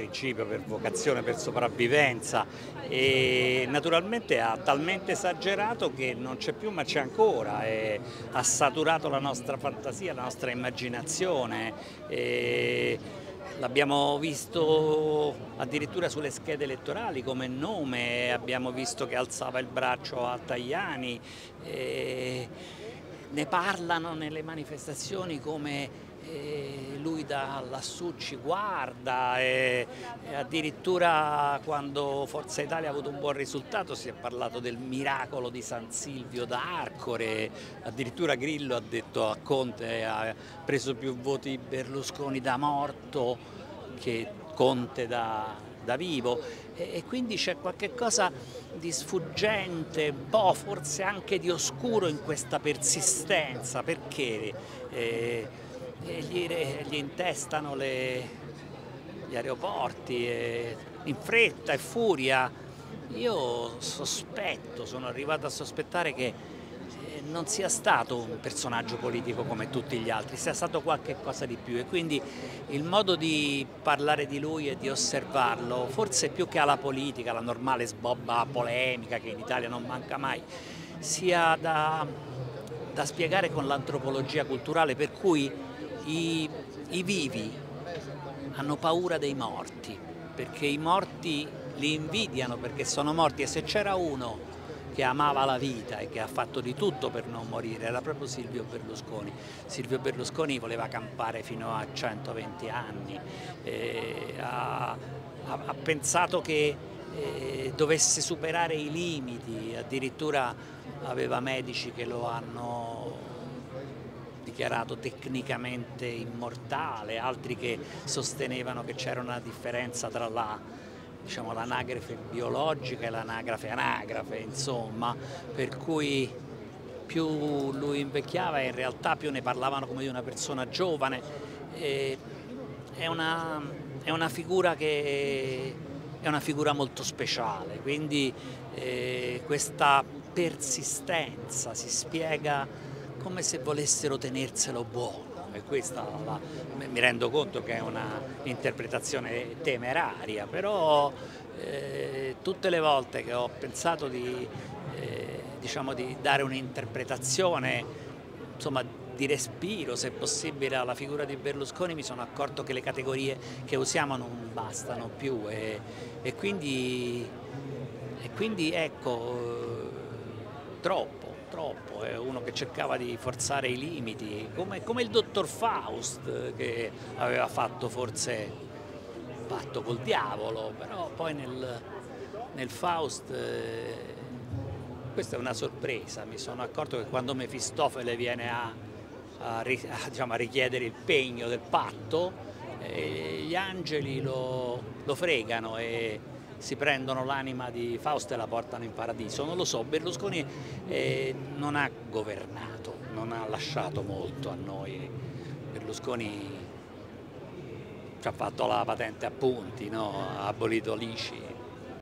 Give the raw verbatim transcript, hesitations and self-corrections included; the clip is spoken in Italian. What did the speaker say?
principio, per vocazione, per sopravvivenza, e naturalmente ha talmente esagerato che non c'è più ma c'è ancora, e ha saturato la nostra fantasia, la nostra immaginazione. L'abbiamo visto addirittura sulle schede elettorali come nome, abbiamo visto che alzava il braccio a Tajani, e ne parlano nelle manifestazioni come eh, lui da lassù ci guarda, e, e addirittura quando Forza Italia ha avuto un buon risultato si è parlato del miracolo di San Silvio d'Arcore, addirittura Grillo ha detto a Conte ha preso più voti Berlusconi da morto che Conte da, da vivo, e, e quindi c'è qualche cosa di sfuggente, un po' forse anche di oscuro in questa persistenza, perché eh, gli, gli intestano le, gli aeroporti eh, in fretta e furia. Io sospetto, sono arrivato a sospettare che non sia stato un personaggio politico come tutti gli altri, sia stato qualche cosa di più, e quindi il modo di parlare di lui e di osservarlo, forse più che alla politica, la normale sbobba polemica che in Italia non manca mai, sia da, da spiegare con l'antropologia culturale, per cui i, i vivi hanno paura dei morti, perché i morti li invidiano perché sono morti, e se c'era uno che amava la vita e che ha fatto di tutto per non morire era proprio Silvio Berlusconi. Silvio Berlusconi voleva campare fino a centoventi anni, eh, ha, ha, ha pensato che eh, dovesse superare i limiti, addirittura aveva medici che lo hanno dichiarato tecnicamente immortale, altri che sostenevano che c'era una differenza tra la diciamo, l'anagrafe biologica e l'anagrafe anagrafe, insomma, per cui più lui invecchiava in realtà più ne parlavano come di una persona giovane. E è, una, è una figura che è una figura molto speciale, quindi eh, questa persistenza si spiega come se volessero tenerselo buono. E questa la, mi rendo conto che è una interpretazione temeraria, però eh, tutte le volte che ho pensato di, eh, diciamo di dare un'interpretazione insomma di respiro, se possibile, alla figura di Berlusconi, mi sono accorto che le categorie che usiamo non bastano più, e, e, quindi, e quindi ecco, troppo. Troppo, è uno che cercava di forzare i limiti, come, come il dottor Faust, che aveva fatto forse un patto col diavolo, però poi nel, nel Faust, eh, questa è una sorpresa, mi sono accorto che quando Mefistofele viene a, a, a, diciamo, a richiedere il pegno del patto, eh, gli angeli lo, lo fregano e si prendono l'anima di Fausto e la portano in paradiso. Non lo so, Berlusconi eh, non ha governato, non ha lasciato molto a noi. Berlusconi ci ha fatto la patente a punti, no? Ha abolito l'I C I.